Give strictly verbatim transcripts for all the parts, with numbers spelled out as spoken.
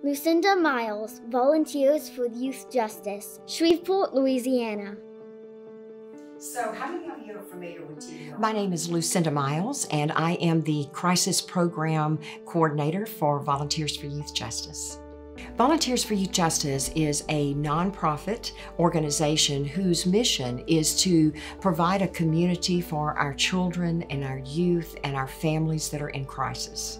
Lucinda Miles volunteers for Youth Justice, Shreveport, Louisiana. So how many of you are familiar with T B R I? My name is Lucinda Miles, and I am the Crisis Program Coordinator for Volunteers for Youth Justice. Volunteers for Youth Justice is a nonprofit organization whose mission is to provide a community for our children and our youth and our families that are in crisis.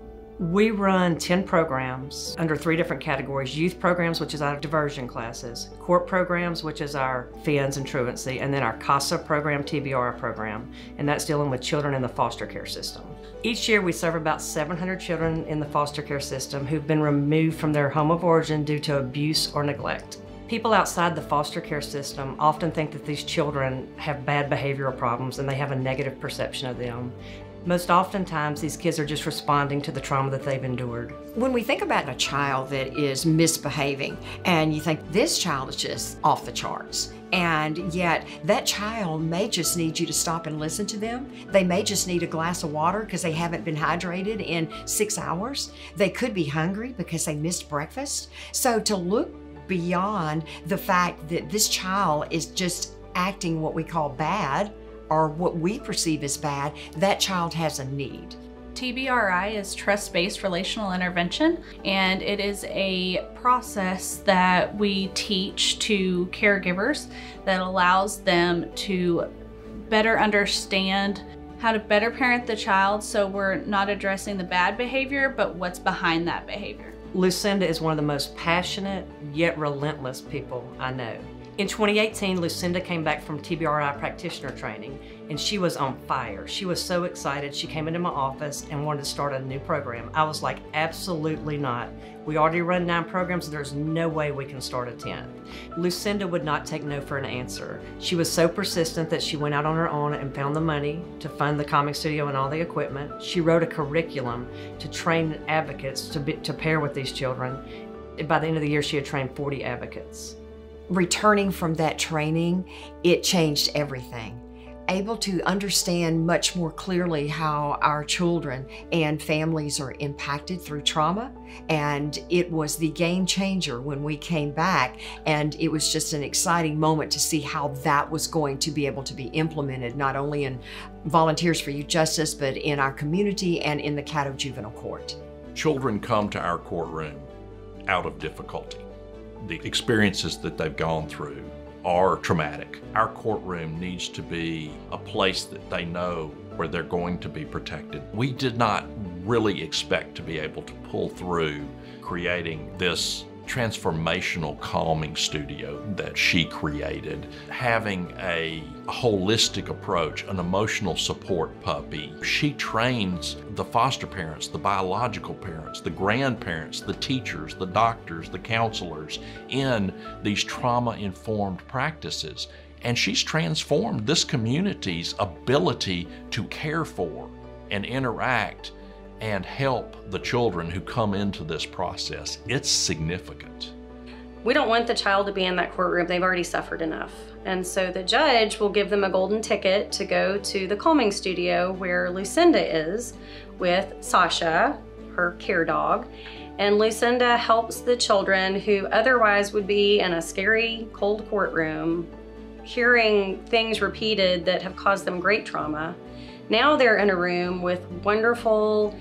We run ten programs under three different categories: youth programs, which is our diversion classes; court programs, which is our F I Ns and truancy; and then our CASA program, T B R I program, and that's dealing with children in the foster care system. Each year we serve about seven hundred children in the foster care system who've been removed from their home of origin due to abuse or neglect. People outside the foster care system often think that these children have bad behavioral problems and they have a negative perception of them. Most oftentimes, these kids are just responding to the trauma that they've endured. When we think about a child that is misbehaving, and you think this child is just off the charts, and yet that child may just need you to stop and listen to them. They may just need a glass of water because they haven't been hydrated in six hours. They could be hungry because they missed breakfast. So to look beyond the fact that this child is just acting what we call bad, or what we perceive as bad, that child has a need. T B R I is Trust-Based Relational Intervention, and it is a process that we teach to caregivers that allows them to better understand how to better parent the child, so we're not addressing the bad behavior, but what's behind that behavior. Lucinda is one of the most passionate yet relentless people I know. In twenty eighteen, Lucinda came back from T B R I practitioner training, and she was on fire. She was so excited. She came into my office and wanted to start a new program. I was like, absolutely not. We already run nine programs. There's no way we can start a tenth. Lucinda would not take no for an answer. She was so persistent that she went out on her own and found the money to fund the comic studio and all the equipment. She wrote a curriculum to train advocates to, be, to pair with these children. By the end of the year, she had trained forty advocates. Returning from that training, it changed everything. Able to understand much more clearly how our children and families are impacted through trauma. And it was the game changer when we came back, and it was just an exciting moment to see how that was going to be able to be implemented, not only in Volunteers for Youth Justice, but in our community and in the Caddo Juvenile Court. Children come to our courtroom out of difficulty. The experiences that they've gone through are traumatic. Our courtroom needs to be a place that they know where they're going to be protected. We did not really expect to be able to pull through creating this transformational calming studio that she created, having a holistic approach, an emotional support puppy. She trains the foster parents, the biological parents, the grandparents, the teachers, the doctors, the counselors in these trauma-informed practices. And she's transformed this community's ability to care for and interact and help the children who come into this process. It's significant. We don't want the child to be in that courtroom. They've already suffered enough. And so the judge will give them a golden ticket to go to the calming studio where Lucinda is with Sasha, her care dog. And Lucinda helps the children who otherwise would be in a scary, cold courtroom, hearing things repeated that have caused them great trauma. Now they're in a room with wonderful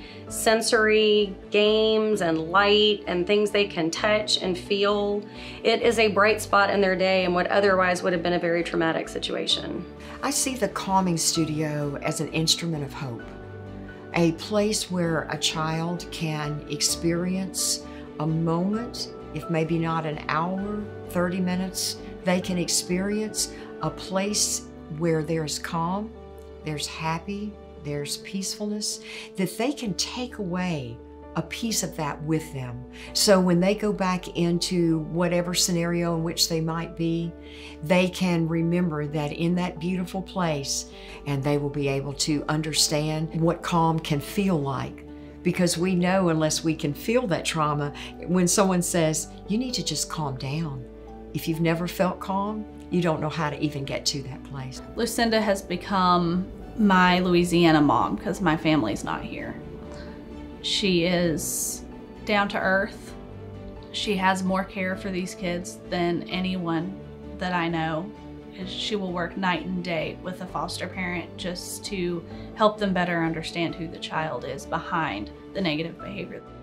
sensory games and light and things they can touch and feel. It is a bright spot in their day in what otherwise would have been a very traumatic situation. I see the calming studio as an instrument of hope, a place where a child can experience a moment, if maybe not an hour, thirty minutes, they can experience a place where there's calm, there's happy, there's peacefulness, that they can take away a piece of that with them. So when they go back into whatever scenario in which they might be, they can remember that in that beautiful place, and they will be able to understand what calm can feel like. Because we know unless we can feel that trauma, when someone says, you need to just calm down. If you've never felt calm, you don't know how to even get to that place. Lucinda has become my Louisiana mom because my family's not here. She is down to earth, She has more care for these kids than anyone that I know. She will work night and day with a foster parent just to help them better understand who the child is behind the negative behavior.